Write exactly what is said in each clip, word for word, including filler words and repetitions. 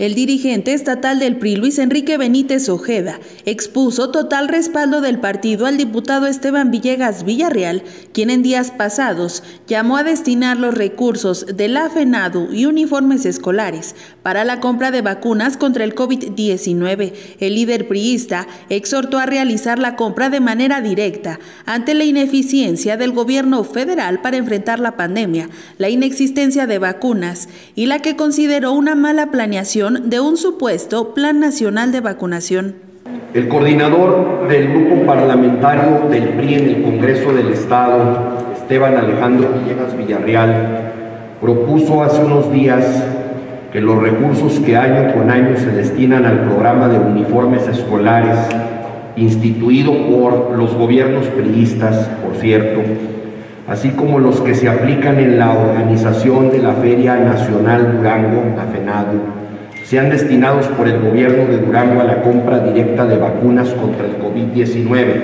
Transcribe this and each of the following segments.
El dirigente estatal del P R I, Luis Enrique Benítez Ojeda, expuso total respaldo del partido al diputado Esteban Villegas Villarreal, quien en días pasados llamó a destinar los recursos de la FENADU y uniformes escolares para la compra de vacunas contra el COVID diecinueve. El líder priista exhortó a realizar la compra de manera directa ante la ineficiencia del gobierno federal para enfrentar la pandemia, la inexistencia de vacunas y la que consideró una mala planeación de un supuesto Plan Nacional de Vacunación. El coordinador del grupo parlamentario del P R I en el Congreso del Estado, Esteban Alejandro Villegas Villarreal, propuso hace unos días que los recursos que año con año se destinan al programa de uniformes escolares, instituido por los gobiernos priistas, por cierto, así como los que se aplican en la organización de la Feria Nacional Durango, la FENADU, sean destinados por el gobierno de Durango a la compra directa de vacunas contra el COVID diecinueve.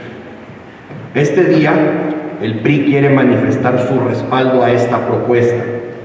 Este día, el P R I quiere manifestar su respaldo a esta propuesta.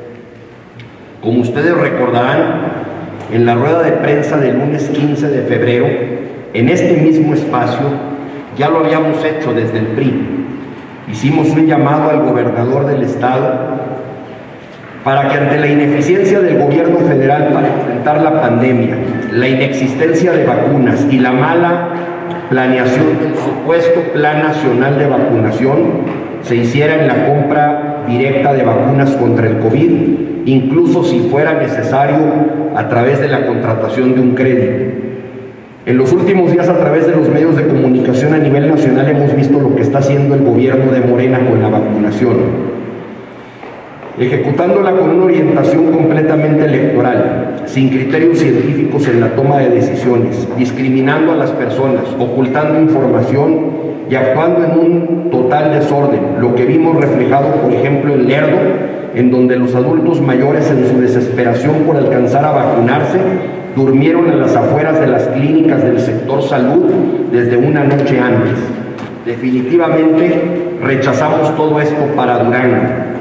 Como ustedes recordarán, en la rueda de prensa del lunes quince de febrero, en este mismo espacio, ya lo habíamos hecho desde el P R I. Hicimos un llamado al gobernador del estado para que ante la ineficiencia del gobierno federal para enfrentar la pandemia, la inexistencia de vacunas y la mala planeación del supuesto Plan Nacional de Vacunación, se hiciera en la compra directa de vacunas contra el COVID, incluso si fuera necesario a través de la contratación de un crédito. En los últimos días, a través de los medios de comunicación a nivel nacional, hemos visto lo que está haciendo el gobierno de Morena con la vacunación, ejecutándola con una orientación completamente electoral, sin criterios científicos en la toma de decisiones, discriminando a las personas, ocultando información y actuando en un total desorden, lo que vimos reflejado, por ejemplo, en Lerdo, en donde los adultos mayores, en su desesperación por alcanzar a vacunarse, durmieron en las afueras de las clínicas del sector salud desde una noche antes. Definitivamente rechazamos todo esto para Durango.